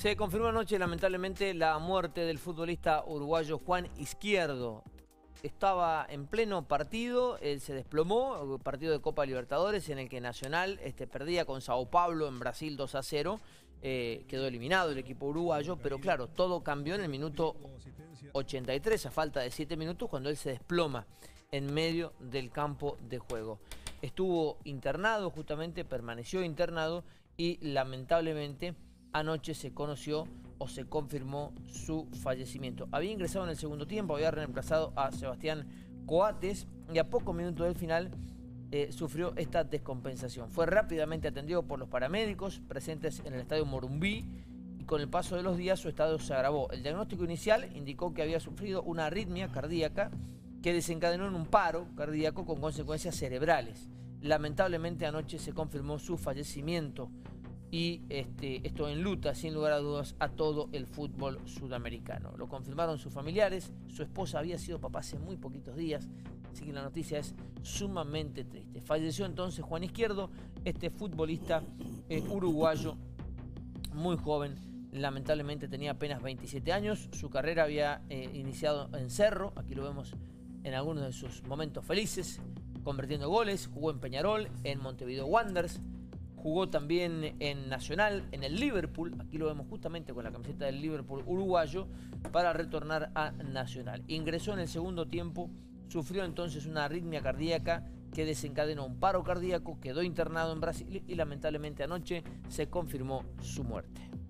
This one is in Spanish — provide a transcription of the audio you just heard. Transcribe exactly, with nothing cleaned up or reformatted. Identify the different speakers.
Speaker 1: Se confirmó anoche, lamentablemente, la muerte del futbolista uruguayo Juan Izquierdo. Estaba en pleno partido, él se desplomó, partido de Copa Libertadores en el que Nacional este, perdía con Sao Paulo en Brasil dos a cero. Eh, quedó eliminado el equipo uruguayo, pero claro, todo cambió en el minuto ochenta y tres, a falta de siete minutos, cuando él se desploma en medio del campo de juego. Estuvo internado, justamente permaneció internado y lamentablemente anoche se conoció o se confirmó su fallecimiento. Había ingresado en el segundo tiempo, había reemplazado a Sebastián Coates y a pocos minutos del final eh, sufrió esta descompensación. Fue rápidamente atendido por los paramédicos presentes en el estadio Morumbí y con el paso de los días su estado se agravó. El diagnóstico inicial indicó que había sufrido una arritmia cardíaca que desencadenó en un paro cardíaco con consecuencias cerebrales. Lamentablemente anoche se confirmó su fallecimiento. Y este, esto enluta, sin lugar a dudas, a todo el fútbol sudamericano. Lo confirmaron sus familiares, su esposa había sido papá hace muy poquitos días, así que la noticia es sumamente triste. Falleció entonces Juan Izquierdo, este futbolista eh, uruguayo, muy joven, lamentablemente tenía apenas veintisiete años, su carrera había eh, iniciado en Cerro, aquí lo vemos en algunos de sus momentos felices, convirtiendo goles, jugó en Peñarol, en Montevideo Wanderers, jugó también en Nacional, en el Liverpool, aquí lo vemos justamente con la camiseta del Liverpool uruguayo, para retornar a Nacional. Ingresó en el segundo tiempo, sufrió entonces una arritmia cardíaca que desencadenó un paro cardíaco, quedó internado en Brasil y lamentablemente anoche se confirmó su muerte.